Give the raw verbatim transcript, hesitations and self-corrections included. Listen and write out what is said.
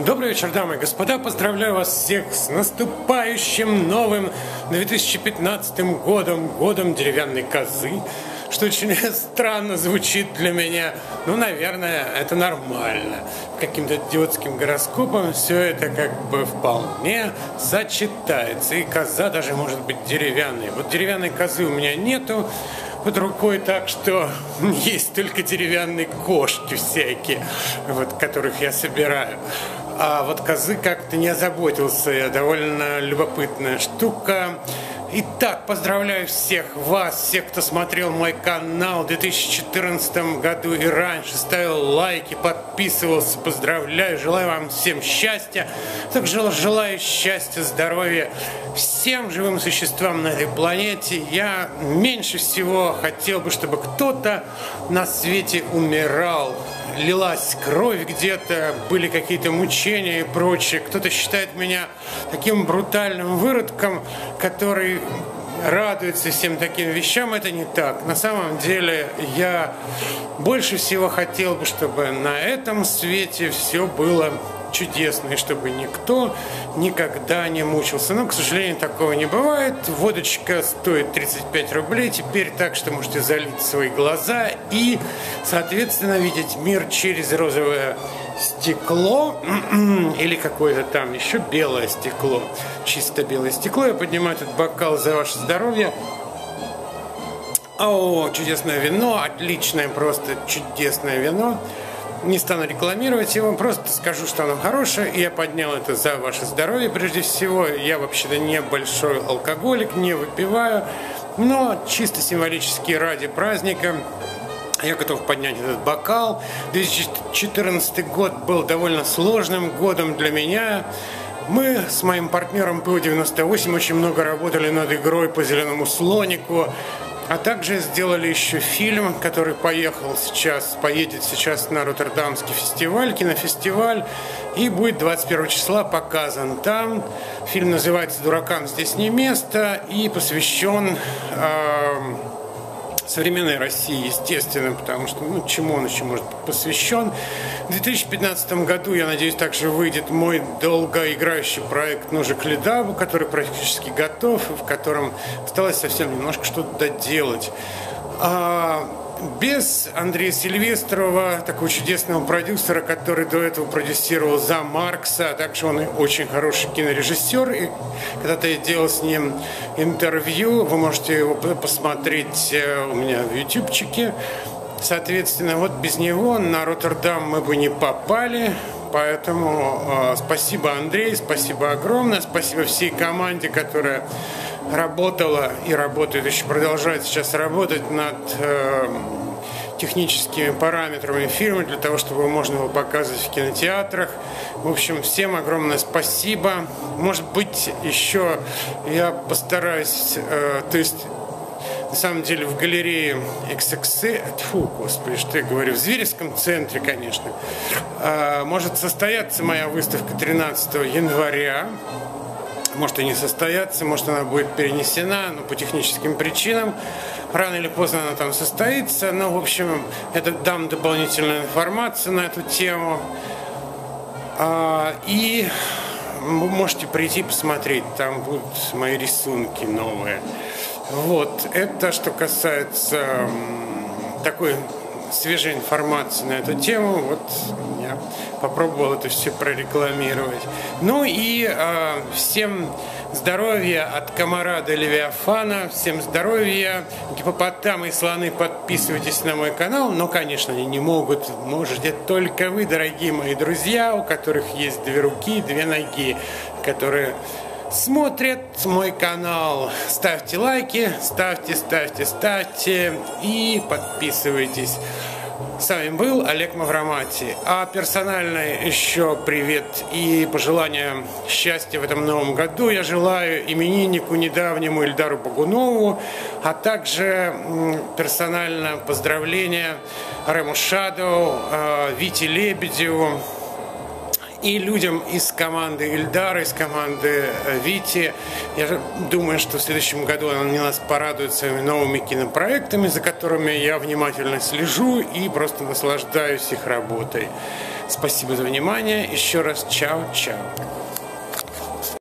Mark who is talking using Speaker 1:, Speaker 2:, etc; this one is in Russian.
Speaker 1: Добрый вечер, дамы и господа. Поздравляю вас всех с наступающим новым две тысячи пятнадцатым годом, годом деревянной козы, что очень странно звучит для меня. Ну, наверное, это нормально. Каким-то идиотским гороскопом все это как бы вполне сочетается. И коза даже может быть деревянной. Вот деревянной козы у меня нету под рукой, так что есть только деревянные кошки всякие, вот, которых я собираю. А вот козы как-то не озаботился я. Довольно любопытная штука. Итак, поздравляю всех вас, всех, кто смотрел мой канал в две тысячи четырнадцатом году и раньше, ставил лайки, подписывался. Поздравляю, желаю вам всем счастья. Также желаю счастья, здоровья всем живым существам на этой планете. Я меньше всего хотел бы, чтобы кто-то на свете умирал. Лилась кровь где-то, были какие-то мучения и прочее. Кто-то считает меня таким брутальным выродком, который радуется всем таким вещам. Это не так. На самом деле я больше всего хотел бы, чтобы на этом свете все было чудесно, и чтобы никто никогда не мучился. Но, к сожалению, такого не бывает. Водочка стоит тридцать пять рублей теперь, так что можете залить свои глаза и, соответственно, видеть мир через розовое стекло или какое-то там еще белое стекло. Чисто белое стекло. Я поднимаю этот бокал за ваше здоровье. О, чудесное вино, отличное, просто чудесное вино. Не стану рекламировать его, просто скажу, что оно хорошее, и я поднял это за ваше здоровье. Прежде всего, я вообще-то не большой алкоголик, не выпиваю, но чисто символически ради праздника я готов поднять этот бокал. две тысячи четырнадцатый год был довольно сложным годом для меня. Мы с моим партнером ПО девяносто восемь очень много работали над игрой по «Зеленому слонику», а также сделали еще фильм, который поехал сейчас, поедет сейчас на Роттердамский фестиваль, кинофестиваль, и будет двадцать первого числа показан там. Фильм называется «Дуракам здесь не место» и посвящен э, современной России, естественно, потому что, ну, чему он еще может быть посвящен. В две тысячи пятнадцатом году, я надеюсь, также выйдет мой долгоиграющий проект «Ножик Ледаву», который практически готов, в котором осталось совсем немножко что-то доделать. А без Андрея Сильвестрова, такого чудесного продюсера, который до этого продюсировал «За Маркса», а также он очень хороший кинорежиссер. И когда-то я делал с ним интервью, вы можете его посмотреть у меня в ютубчике. Соответственно, вот без него на Роттердам мы бы не попали. Поэтому э, спасибо, Андрей, спасибо огромное, спасибо всей команде, которая работала и работает, еще продолжает сейчас работать над э, техническими параметрами фильма, для того, чтобы можно было показывать в кинотеатрах. В общем, всем огромное спасибо. Может быть, еще я постараюсь, э, то есть... На самом деле в галерее икс икс эль, тьфу, господи, что я говорю, в Зверевском центре, конечно, может состояться моя выставка тринадцатого января. Может и не состояться, может она будет перенесена, но по техническим причинам. Рано или поздно она там состоится. Но, в общем, я дам дополнительную информацию на эту тему. И вы можете прийти посмотреть, там будут мои рисунки новые. Вот, это что касается такой свежей информации на эту тему. Вот я попробовал это все прорекламировать. Ну и э, всем здоровья от комара до левиафана, всем здоровья, гипопотамы и слоны, подписывайтесь на мой канал. Но, конечно, они не могут, можете только вы, дорогие мои друзья, у которых есть две руки, две ноги, которые смотрят мой канал. Ставьте лайки, ставьте, ставьте, ставьте и подписывайтесь. С вами был Олег Мавромати. А персонально еще привет и пожелания счастья в этом новом году я желаю имениннику недавнему Ильдару Багунову, а также персонально поздравления Рему Шадоу, Вите Лебедеву и людям из команды Ильдара, из команды Вити. Я думаю, что в следующем году они нас порадуют своими новыми кинопроектами, за которыми я внимательно слежу и просто наслаждаюсь их работой. Спасибо за внимание. Еще раз чао-чао.